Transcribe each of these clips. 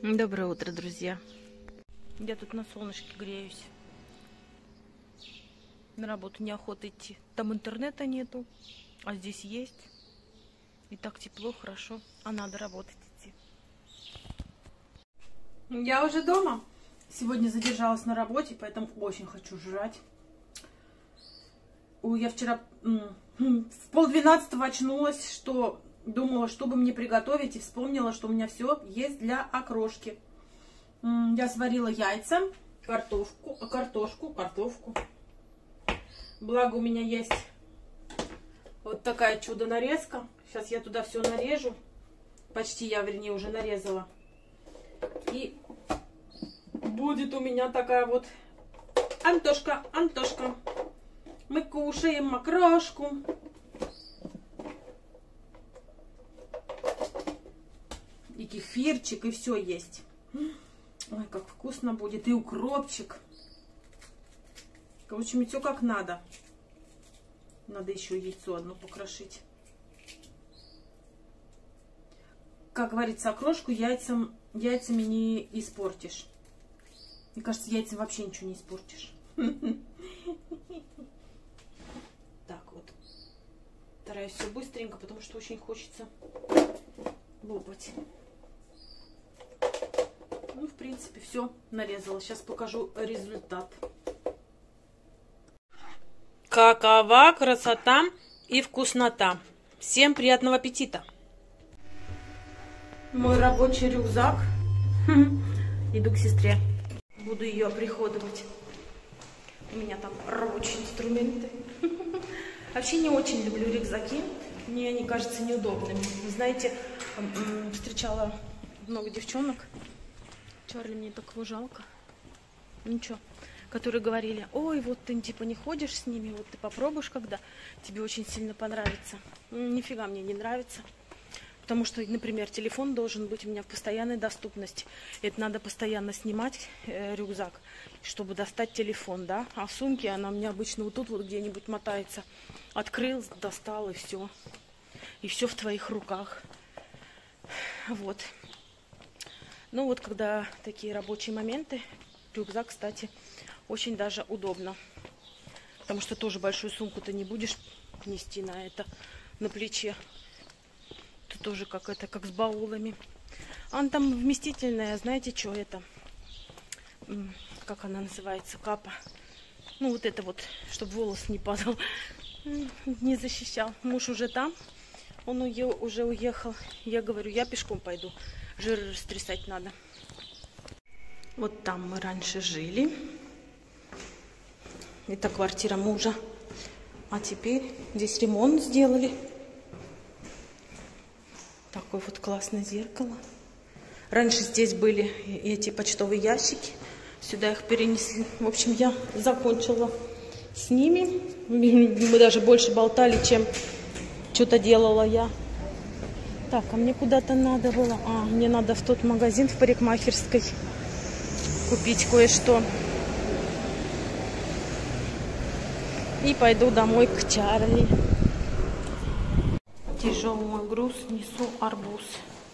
Доброе утро, друзья. Я тут на солнышке греюсь. На работу неохота идти. Там интернета нету, а здесь есть. И так тепло, хорошо. А надо работать идти. Я уже дома. Сегодня задержалась на работе, поэтому очень хочу жрать. Я вчера в 11:30 очнулась, что думала, что бы мне приготовить, и вспомнила, что у меня все есть для окрошки. Я сварила яйца, картошку. Благо у меня есть вот такая чудо-нарезка. Сейчас я туда все нарежу. Почти я, вернее, уже нарезала. И будет у меня такая вот Антошка. Мы кушаем окрошку. И кефирчик, и все есть. Ой, как вкусно будет. И укропчик. Короче, все как надо. Надо еще яйцо одно покрошить. Как говорится, окрошку яйцами не испортишь. Мне кажется, яйцам вообще ничего не испортишь. Так вот. Стараюсь все быстренько, потому что очень хочется лопать. Ну, в принципе, все нарезала. Сейчас покажу результат. Какова красота и вкуснота. Всем приятного аппетита. Мой рабочий рюкзак. Иду к сестре. Буду ее оприходовать. У меня там рабочие инструменты. Вообще не очень люблю рюкзаки. Мне они кажутся неудобными. Вы знаете, встречала много девчонок. Чарли, мне такого жалко. Ничего. Которые говорили: ой, вот ты типа не ходишь с ними, вот ты попробуешь, когда тебе очень сильно понравится. Нифига мне не нравится. Потому что, например, телефон должен быть у меня в постоянной доступности. Это надо постоянно снимать рюкзак, чтобы достать телефон, да. А в сумке она у меня обычно вот тут вот где-нибудь мотается. Открыл, достал, и все. И все в твоих руках. Вот. Ну вот, когда такие рабочие моменты, рюкзак, кстати, очень даже удобно. Потому что тоже большую сумку ты не будешь нести на плече. Тут тоже как с баулами. Она там вместительная, знаете, что это? Как она называется? Капа. Ну вот это вот, чтобы волос не падал, не защищал. Муж уже там, он уже уехал. Я говорю, я пешком пойду. Жир растрясать надо. Вот там мы раньше жили. Это квартира мужа. А теперь здесь ремонт сделали. Такое вот классное зеркало. Раньше здесь были эти почтовые ящики. Сюда их перенесли. В общем, я закончила с ними. Мы даже больше болтали, чем что-то делала я. Так, а мне куда-то надо было. Мне надо в тот магазин в парикмахерской купить кое-что. И пойду домой к Чарли. Тяжелый мой груз, несу арбуз.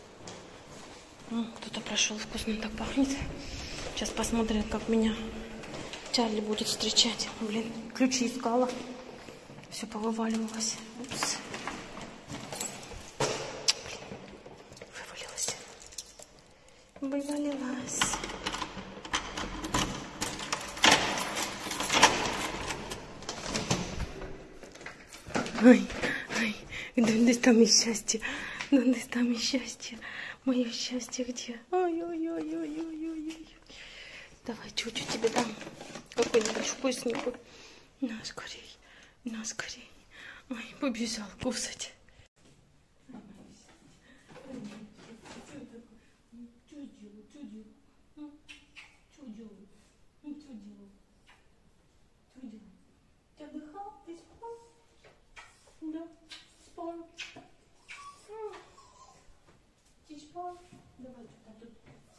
Кто-то прошел, вкусно так пахнет. Сейчас посмотрим, как меня Чарли будет встречать. Блин, ключи искала. Все повываливалось. Упс. Блин, вывалилась. Ой. Десь там и счастье. Десь там и счастье. Мое счастье где? Ой. Давай, чуть-чуть тебе дам. Какой-нибудь вкусненький. На скорей. Ой, побежал кусать. Ты отдыхал? Ты спал? Да, спал. Ты спал? Давай что-то тут.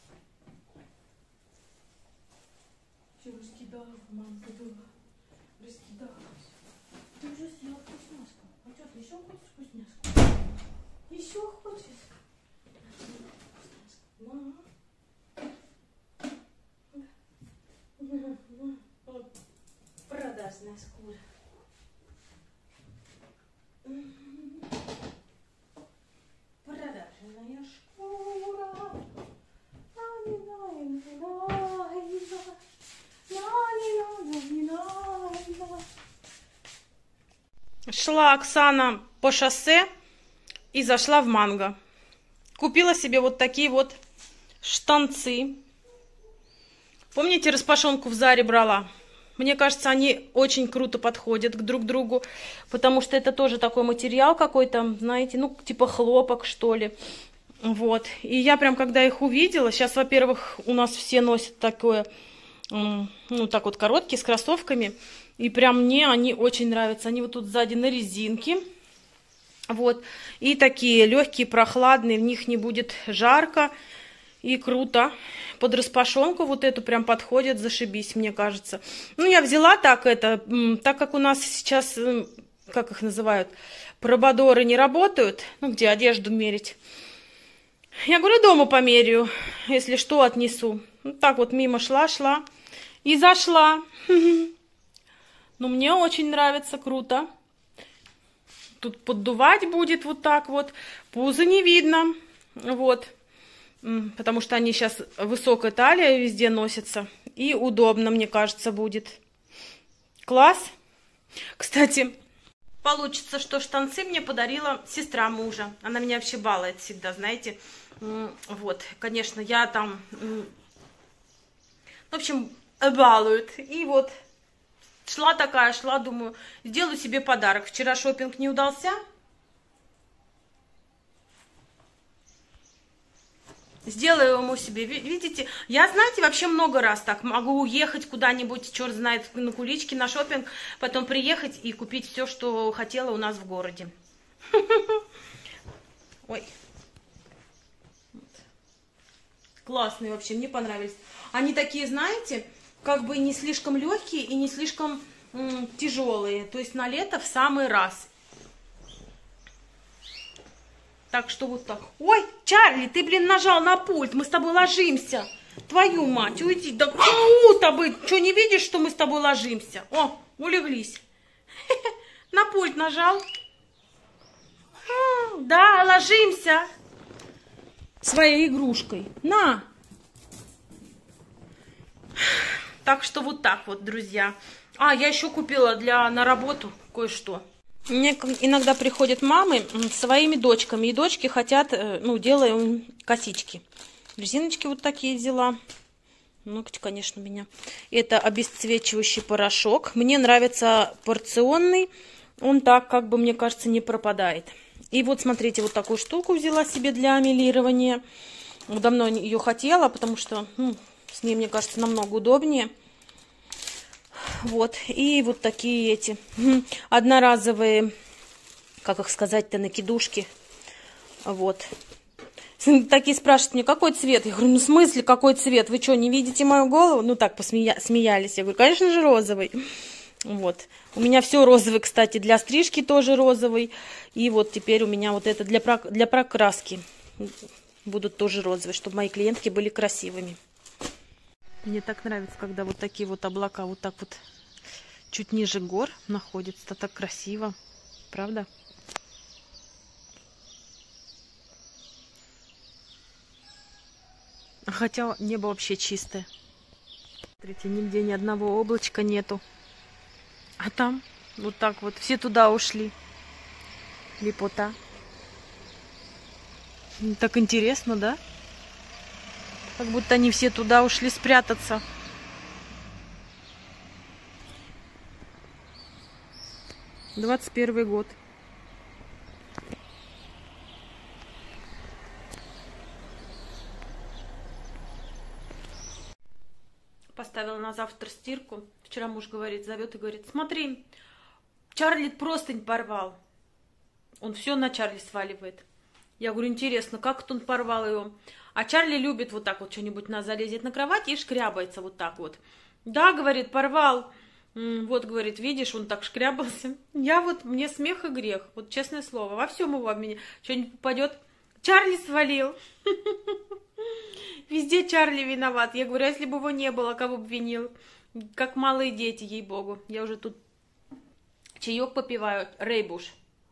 Все раскидала, мамка была. Раскидалась. Ты уже съел вкусняшку. А что, ты еще хочешь вкусняшку? Еще хочешь? На. шла Оксана по шоссе и зашла в Манго. Купила себе вот такие вот штанцы. Помните, распашонку в Заре брала? Мне кажется, они очень круто подходят друг к другу, потому что это тоже такой материал какой-то, знаете, ну, типа хлопок, что ли. Вот. И я прям, когда их увидела, сейчас, во-первых, у нас все носят такое, ну, так вот, короткие, с кроссовками, и прям мне они очень нравятся. Они вот тут сзади на резинке, вот, и такие легкие, прохладные, в них не будет жарко, и круто. Под распашонку вот эту прям подходит, зашибись, мне кажется. Ну, я взяла так это, так как у нас сейчас, как их называют, прободоры не работают, ну, где одежду мерить. Я говорю, дома померяю, если что, отнесу. Ну, так вот мимо шла и зашла. Ну, мне очень нравится, круто. Тут поддувать будет вот так вот, пузо не видно, вот. Потому что они сейчас высокая талия везде носятся. И удобно, мне кажется, будет. Класс. Кстати, получится, что штанцы мне подарила сестра мужа. Она меня вообще балует всегда, знаете. Вот, конечно, я там... В общем, балует. И вот шла, думаю, сделаю себе подарок. Вчера шопинг не удался. Сделаю ему себе. Видите, я, знаете, вообще много раз так могу уехать куда-нибудь, черт знает, на кулички, на шопинг, потом приехать и купить все, что хотела у нас в городе. Ой. Классные вообще, мне понравились. Они такие, знаете, как бы не слишком легкие и не слишком тяжелые. То есть на лето в самый раз. Так что вот так. Ой, Чарли, ты, блин, нажал на пульт. Мы с тобой ложимся. Твою мать, уйди. Да кому с тобой? Что, не видишь, что мы с тобой ложимся? О, улеглись. На пульт нажал. Да, ложимся. Своей игрушкой. На. Так что вот так вот, друзья. А, я еще купила на работу кое-что. Мне иногда приходят мамы с своими дочками, и дочки хотят, ну, делаем косички. Резиночки вот такие взяла. Ногти, конечно, у меня. Это обесцвечивающий порошок. Мне нравится порционный. Он так, как бы, мне кажется, не пропадает. И вот, смотрите, вот такую штуку взяла себе для амелирования. Давно ее хотела, потому что с ней, мне кажется, намного удобнее. Вот, и вот такие эти одноразовые, как их сказать-то, накидушки. Вот. Такие спрашивают мне, какой цвет? Я говорю, ну в смысле какой цвет? Вы что, не видите мою голову? Ну так, смеялись. Я говорю, конечно же розовый. Вот. У меня все розовый, кстати, для стрижки тоже розовый. И вот теперь у меня вот это для прокраски будут тоже розовые, чтобы мои клиентки были красивыми. Мне так нравится, когда вот такие вот облака вот так вот чуть ниже гор находятся. Это так красиво. Правда? Хотя небо вообще чистое. Смотрите, нигде ни одного облачка нету. А там вот так вот. Все туда ушли. Лепота. Так интересно, да? Как будто они все туда ушли спрятаться. «21 год. Поставила на завтра стирку. Вчера муж говорит, зовет и говорит, смотри, Чарли простынь порвал. Он все на Чарли сваливает. Я говорю, интересно, как это он порвал его? А Чарли любит вот так вот что-нибудь залезет на кровать и шкрябается вот так вот. Да, говорит, порвал. Вот, говорит, видишь, он так шкрябался. Я вот, мне смех и грех. Вот честное слово, во всем его об меня что-нибудь попадет. Чарли свалил. Везде Чарли виноват. Я говорю, а если бы его не было, кого бы винил? Как малые дети, ей-богу. Я уже тут чаек попиваю. Рейбуш.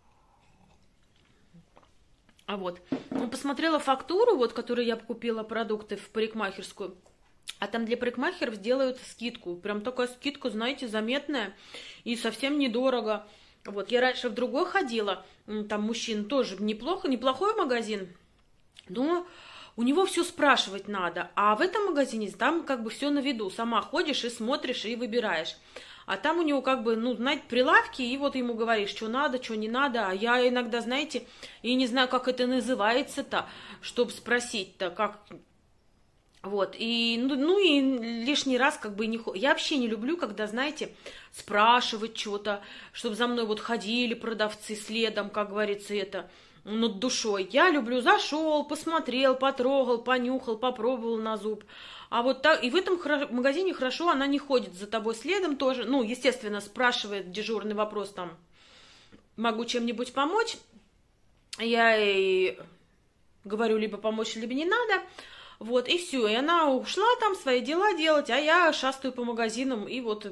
А вот, посмотрела фактуру, вот, которую я купила продукты в парикмахерскую. А там для парикмахеров сделают скидку. Прям такая скидка, знаете, заметная. И совсем недорого. Вот, я раньше в другой ходила, там мужчин тоже неплохой магазин, но у него все спрашивать надо, а в этом магазине там как бы все на виду, сама ходишь и смотришь и выбираешь. А там у него как бы, ну, знаете, прилавки, и вот ему говоришь, что надо, что не надо. А я иногда, знаете, и не знаю, как это называется-то, чтобы спросить-то, как... Вот, и, ну, и лишний раз как бы не... Я вообще не люблю, когда, знаете, спрашивать что-то, чтобы за мной вот ходили продавцы следом, как говорится, это, над душой. Я люблю, зашел, посмотрел, потрогал, понюхал, попробовал на зуб. А вот так, и в этом магазине хорошо, она не ходит за тобой следом тоже. Ну, естественно, спрашивает дежурный вопрос там, могу чем-нибудь помочь. Я ей говорю, либо помочь, либо не надо. Вот, и все. И она ушла там свои дела делать, а я шастаю по магазинам и вот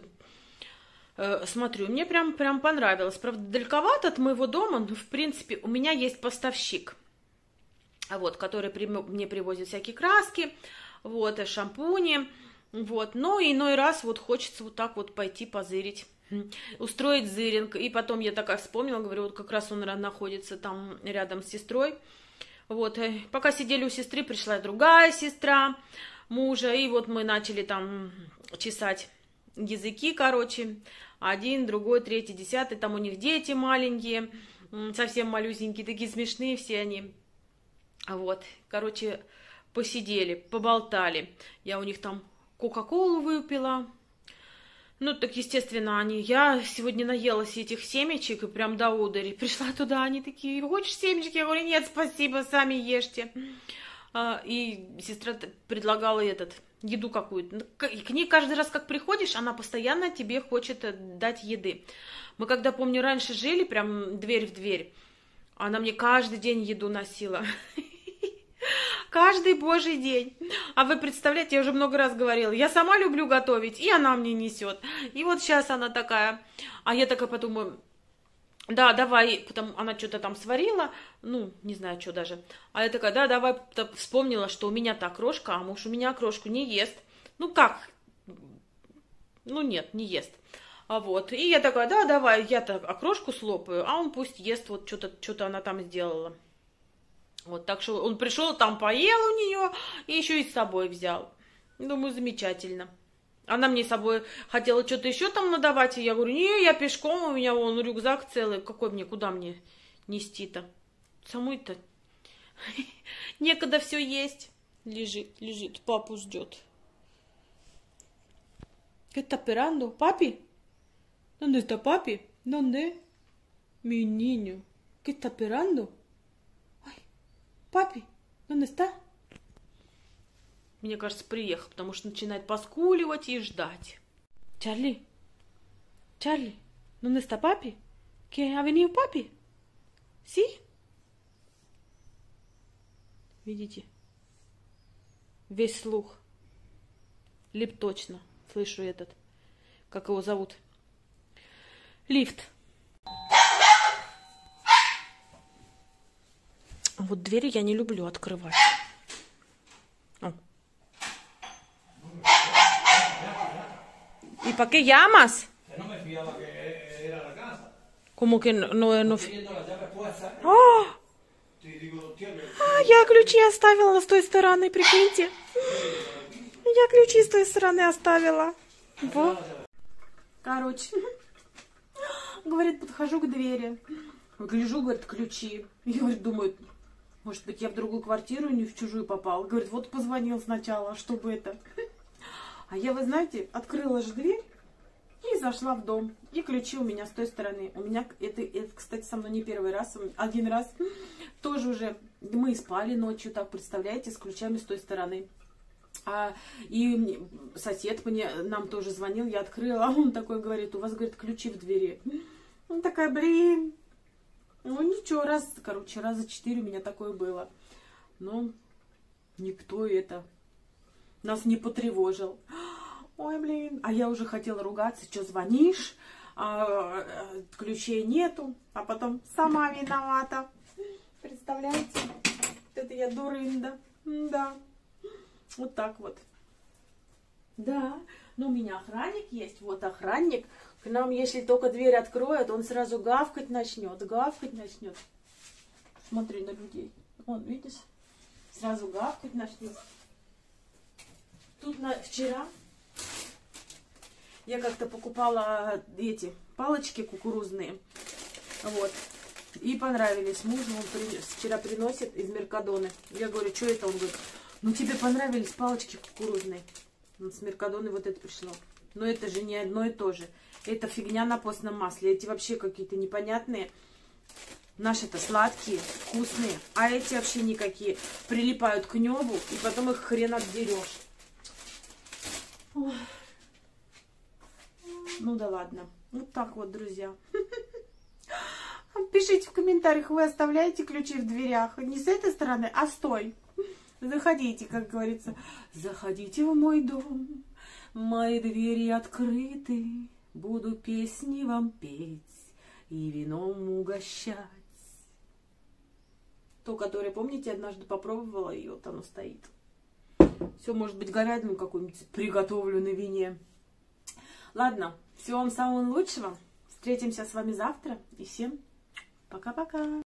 смотрю. Мне прям понравилось. Правда, далековато от моего дома, но, в принципе, у меня есть поставщик, вот, который мне привозит всякие краски, вот, и шампуни, вот. Но иной раз вот хочется вот так вот пойти позырить, устроить зыринг. И потом я такая вспомнила, говорю, вот как раз он находится там рядом с сестрой. Вот, пока сидели у сестры, пришла другая сестра мужа, и вот мы начали там чесать языки, короче, один, другой, третий, десятый, там у них дети маленькие, совсем малюсенькие, такие смешные все они, вот, короче, посидели, поболтали, я у них там кока-колу выпила. Ну, так, естественно, я сегодня наелась этих семечек и прям до одури. Пришла туда, они такие, хочешь семечки? Я говорю, нет, спасибо, сами ешьте. И сестра предлагала еду какую-то. К ней каждый раз, как приходишь, она постоянно тебе хочет дать еды. Мы, когда, помню, раньше жили, прям дверь в дверь, она мне каждый день еду носила. Каждый божий день. А вы представляете, я уже много раз говорила, я сама люблю готовить, и она мне несет. И вот сейчас она такая, а я такая подумаю, да, давай, потом она что-то там сварила, ну, не знаю, что даже. А я такая, да, давай, вспомнила, что у меня-то окрошка, а муж у меня окрошку не ест. Ну, как? Ну, нет, не ест. А вот, и я такая, да, давай, я-то окрошку слопаю, а он пусть ест, вот что-то она там сделала. Вот, так что он пришел, там поел у нее и еще и с собой взял. Думаю, замечательно. Она мне с собой хотела что-то еще там надавать, и я говорю, не, я пешком, у меня вон рюкзак целый, куда мне нести-то? Самой-то некогда все есть. Лежит, папу ждет. ¿Qué está esperando? ¿Papi? ¿Dónde está papi? ¿Dónde? Mi niño. ¿Qué está esperando? Папи, ¿dónde está? Мне кажется, приехал, потому что начинает поскуливать и ждать. Чарли, ¿dónde está papi? ¿Que ha venido papi? ¿Sí? Видите? Весь слух. Лип точно. Слышу как его зовут? Лифт. Вот двери я не люблю открывать. О. ¿Y para qué llamas? No me fiaba que era la casa. ¿Cómo que no? Teniendo las llaves puestas. ¡Oh! Digo, tío, Я ключи оставила с той стороны, прикиньте. Я ключи с той стороны оставила. Вот. Короче, говорит, подхожу к двери. Гляжу, говорит, ключи. Я, говорит, думаю, может быть, я в другую квартиру, не в чужую попал. Говорит, вот позвонил сначала, чтобы это. А я, вы знаете, открыла же дверь и зашла в дом. И ключи у меня с той стороны. У меня, это кстати, со мной не первый раз. Один раз тоже уже мы спали ночью, так, представляете, с ключами с той стороны. И сосед нам тоже звонил, я открыла, а он такой говорит, у вас, говорит, ключи в двери. Он такая, блин. Ну ничего, раза 4 у меня такое было. Но никто нас не потревожил. Ой, блин. А я уже хотела ругаться, что звонишь, ключей нету, а потом сама виновата. Представляете? Это я дурында. Да. Вот так вот. Да. Ну, у меня охранник есть. Вот охранник. К нам, если только дверь откроет, он сразу гавкать начнет. Гавкать начнет. Смотри на людей. Вон, видишь? Сразу гавкать начнет. Тут вчера я как-то покупала эти палочки кукурузные. Вот. И понравились мужу. Он вчера приносит из Меркадоны. Я говорю, что это? Он говорит, ну тебе понравились палочки кукурузные. С Меркадоны вот это пришло. Но это же не одно и то же. Это фигня на постном масле. Эти вообще какие-то непонятные. Наши-то сладкие, вкусные. А эти вообще никакие. Прилипают к небу, и потом их хрен отдерешь. Ой. Ну да ладно. Вот так вот, друзья. Пишите в комментариях, вы оставляете ключи в дверях. Не с этой стороны, а с той. Заходите, как говорится. Заходите в мой дом. Мои двери открыты. Буду песни вам петь и вином угощать. То, которое, помните, однажды попробовала, и вот оно стоит. Все, может быть, говядину какую-нибудь приготовлю на вине. Ладно, всего вам самого лучшего. Встретимся с вами завтра. И всем пока-пока.